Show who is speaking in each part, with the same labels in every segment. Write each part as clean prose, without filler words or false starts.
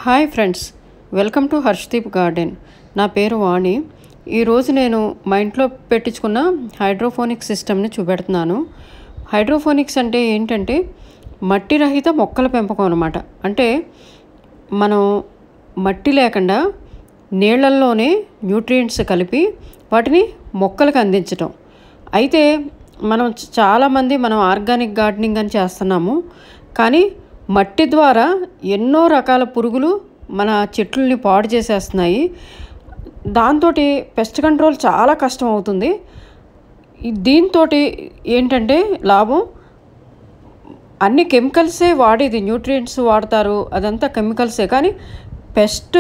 Speaker 1: Hi friends, welcome to Harshdeep garden. నా పేరు వాణి. ఈరోజు నేను మా ఇంట్లో పెట్టించుకున్న హైడ్రోఫోనిక్స్ సిస్టమ్ని చూపెడుతున్నాను. హైడ్రోఫోనిక్స్ అంటే ఏంటంటే మట్టి రహిత మొక్కల పెంపకం అన్నమాట. అంటే మనం మట్టి లేకుండా నీళ్ళల్లోనే న్యూట్రియంట్స్ కలిపి వాటిని మొక్కలకు అందించటం. అయితే చాలామంది ఆర్గానిక్ గార్డెనింగ్ అని చేస్తున్నాము, కానీ మట్టి ద్వారా ఎన్నో రకాల పురుగులు మన చెట్లని పాడు చేసేస్తున్నాయి. దాంతో పెస్ట్ కంట్రోల్ చాలా కష్టం అవుతుంది. దీంతో ఏంటంటే లాభం, అన్ని కెమికల్సే వాడేది, న్యూట్రియంట్స్ వాడతారు, అదంతా కెమికల్సే. కానీ పెస్ట్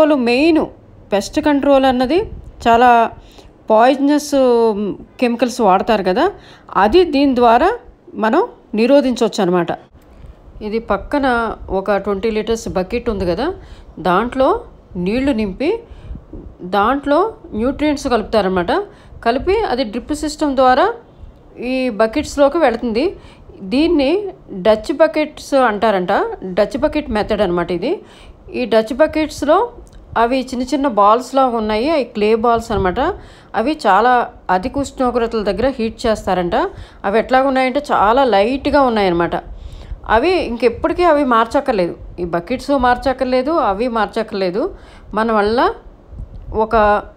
Speaker 1: కంట్రోల్ అన్నది చాలా పాయిజనస్ కెమికల్స్ వాడతారు కదా, అది దీని ద్వారా మనం నిరోధించవచ్చు అన్నమాట. ఇది పక్కన ఒక 20 లీటర్స్ బకెట్ ఉంది కదా, దాంట్లో నీళ్లు నింపి దాంట్లో న్యూట్రియంట్స్ కలుపుతారనమాట. కలిపి అది డ్రిప్ సిస్టమ్ ద్వారా ఈ బకెట్స్లోకి వెళుతుంది. దీన్ని డచ్ బకెట్స్ అంటారంట. డచ్ బకెట్ మెథడ్ అనమాట ఇది. ఈ డచ్ బకెట్స్లో అవి చిన్న చిన్న బాల్స్ లాగా ఉన్నాయి, అవి క్లే బాల్స్ అనమాట. అవి చాలా అధిక ఉష్ణోగ్రతల దగ్గర హీట్ చేస్తారంట. అవి ఎట్లాగా ఉన్నాయంటే చాలా లైట్గా ఉన్నాయన్నమాట. అవి ఇంకెప్పటికీ అవి మార్చక్కర్లేదు, ఈ బకెట్స్ మార్చక్కర్లేదు, అవి మార్చక్కర్లేదు. మన వల్ల ఒక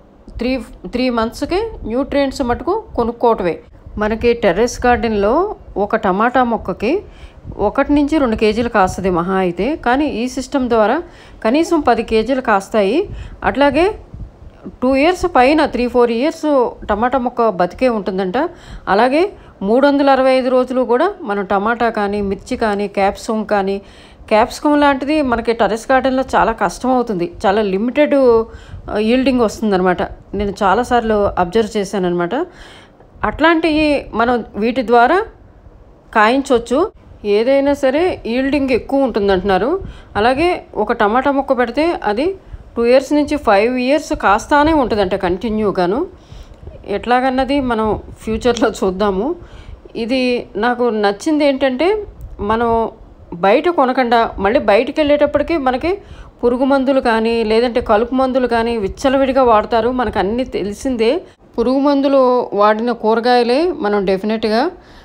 Speaker 1: 3 monthsకి న్యూట్రియంట్స్ మటుకు కొనుక్కోవటమే. మనకి టెర్రస్ గార్డెన్లో ఒక టమాటా మొక్కకి 1 నుంచి 2 కేజీలు కాస్తుంది మహా అయితే. కానీ ఈ సిస్టమ్ ద్వారా కనీసం 10 కేజీలు కాస్తాయి. అట్లాగే 2 years పైన 3-4 years టమాటా మొక్క బతికే ఉంటుందంట. అలాగే 365 రోజులు కూడా మనం టమాటా కానీ, మిర్చి కానీ, క్యాప్సికమ్ లాంటిది మనకి టెర్రస్ గార్డెన్లో చాలా కష్టం అవుతుంది. చాలా లిమిటెడ్ ఈల్డింగ్ వస్తుందన్నమాట. నేను చాలాసార్లు అబ్జర్వ్ చేశాను అనమాట. అట్లాంటివి మనం వీటి ద్వారా కాయించవచ్చు. ఏదైనా సరే ఈల్డింగ్ ఎక్కువ ఉంటుందంటున్నారు. అలాగే ఒక టమాటా మొక్క పెడితే అది 2 years నుంచి 5 years కాస్తానే ఉంటుందంట కంటిన్యూగాను. ఎట్లాగన్నది మనం ఫ్యూచర్లో చూద్దాము. ఇది నాకు నచ్చింది ఏంటంటే, మనం బయట కొనకుండా మళ్ళీ బయటికి వెళ్ళేటప్పటికి మనకి పురుగు మందులు కానీ లేదంటే కలుపు మందులు కానీ విచ్చలవిడిగా వాడతారు. మనకు అన్నీ తెలిసిందే. పురుగు మందులు వాడిన కూరగాయలే మనం డెఫినెట్గా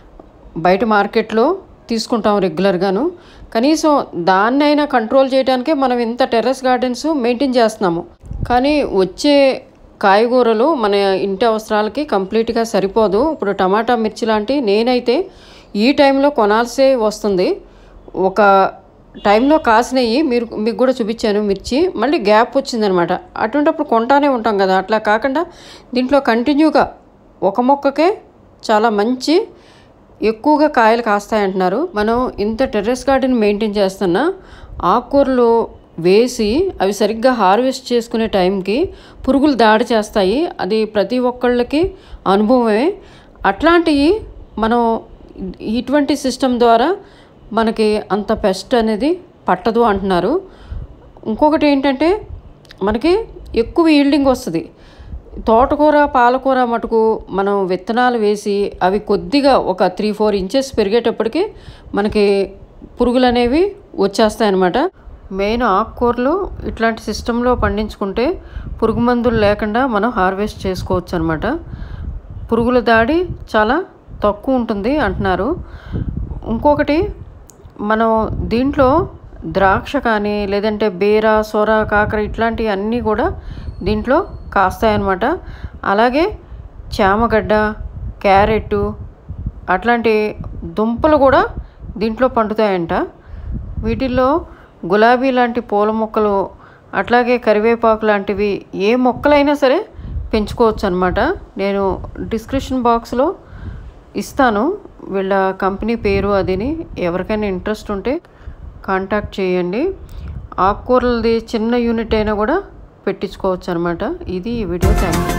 Speaker 1: బయట మార్కెట్లో తీసుకుంటాం రెగ్యులర్గాను. కనీసం దాన్నైనా కంట్రోల్ చేయడానికే మనం ఇంత టెర్రస్ గార్డెన్స్ మెయింటైన్ చేస్తున్నాము. కానీ వచ్చే కాయగూరలు మన ఇంటి అవసరాలకి కంప్లీట్గా సరిపోదు. ఇప్పుడు టమాటా, మిర్చి లాంటి నేనైతే ఈ టైంలో కొనాల్సే వస్తుంది. ఒక టైంలో కాసినవి మీకు కూడా చూపించాను మిర్చి, మళ్ళీ గ్యాప్ వచ్చిందనమాట. అటువంటిప్పుడు కొంటానే ఉంటాం కదా. అట్లా కాకుండా దీంట్లో కంటిన్యూగా ఒక మొక్కకే చాలా మంచి ఎక్కువగా కాయలు కాస్తాయంటున్నారు. మనం ఇంత టెర్రస్ గార్డెన్ మెయింటైన్ చేస్తున్నా ఆకుకూరలు వేసి అవి సరిగ్గా హార్వెస్ట్ చేసుకునే టైంకి పురుగులు దాడి చేస్తాయి. అది ప్రతి ఒక్కళ్ళకి అనుభవమే. అట్లాంటివి మనం ఇటువంటి సిస్టమ్ ద్వారా మనకి అంత పెస్ట్ అనేది పట్టదు అంటున్నారు. ఇంకొకటి ఏంటంటే మనకి ఎక్కువ ఈల్డింగ్ వస్తుంది. తోటకూర, పాలకూర మటుకు మనం విత్తనాలు వేసి అవి కొద్దిగా ఒక 3-4 inches పెరిగేటప్పటికి మనకి పురుగులు అనేవి వచ్చేస్తాయన్నమాట. మెయిన్ ఆకుకూరలు ఇట్లాంటి సిస్టంలో పండించుకుంటే పురుగు మందులు లేకుండా మనం హార్వెస్ట్ చేసుకోవచ్చు అనమాట. పురుగుల దాడి చాలా తక్కువ ఉంటుంది అంటున్నారు. ఇంకొకటి, మనం దీంట్లో ద్రాక్ష కానీ లేదంటే బీర, సొర, కాకర ఇట్లాంటివి అన్నీ కూడా దీంట్లో కాస్తాయన్నమాట. అలాగే చామగడ్డ, క్యారెట్ అట్లాంటి దుంపలు కూడా దీంట్లో పండుతాయంట. వీటిల్లో గులాబీ లాంటి పూల మొక్కలు, అట్లాగే కరివేపాకు లాంటివి ఏ మొక్కలైనా సరే పెంచుకోవచ్చు అనమాట. నేను డిస్క్రిప్షన్ బాక్స్లో ఇస్తాను వీళ్ళ కంపెనీ పేరు, అదిని. ఎవరికైనా ఇంట్రెస్ట్ ఉంటే కాంటాక్ట్ చేయండి. ఆకుకూరలది చిన్న యూనిట్ అయినా కూడా పెట్టించుకోవచ్చు అనమాట. ఇది ఈ వీడియో. Thank you.